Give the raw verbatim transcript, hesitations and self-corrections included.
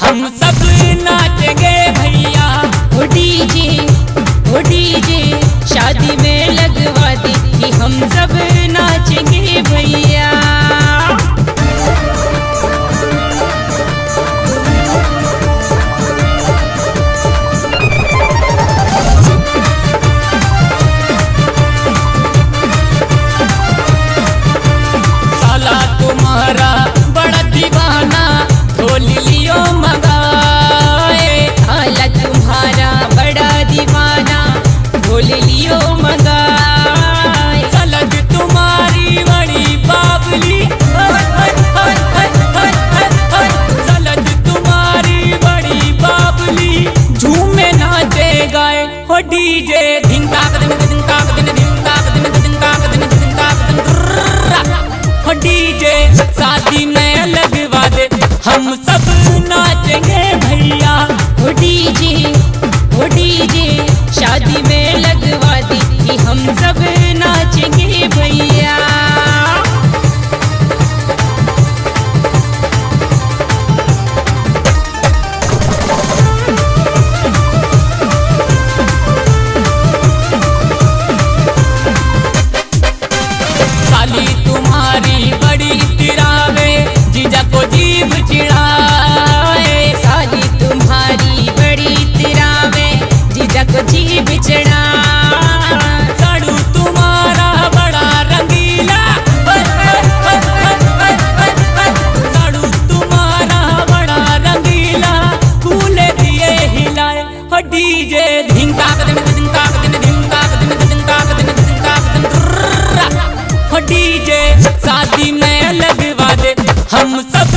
हम सब नाचेंगे भैया। ओ डीजे ओ डीजे शादी में लगवा दे कि हम सब नाचेंगे भैया। साला तुम्हारा बड़ा दीवाना ढोल लियो मंगाए। साला तुम्हारा बड़ा दीवाना ढोल लियो मंगाए। सलग तुम्हारी बड़ी बाबली, सलग तुम्हारी बड़ी बाबली झूमे नाचे गाए। हो डीजे धिन ताक दिन दिन ताक दिन दिन ताक दिन दिन ताक दिन दिन ताक दिन। हो डीजे शादी में लगवा दे हम सब नाचेंगे भैया। ओ डीजे ओ डीजे शादी में लगवा दे कि हम सब नाचेंगे भैया। साली तुम्हारी बड़ी तिरावे जीजा को जीभ चिढ़ाए। साली तुम्हारी बड़ी तिरावे जीजा को जीभ चढ़ाए। साड़ू तुम्हारा बड़ा रंगीला, साड़ू तुम्हारा बड़ा रंगीला कूले दिए हिलाए। हो डीजे धिन ताक दिन दिन ताक दिन दिन ताक दिन दिन ताक दिन दिन ताक दिन। हो डीजे शादी में लगवा दे हम सब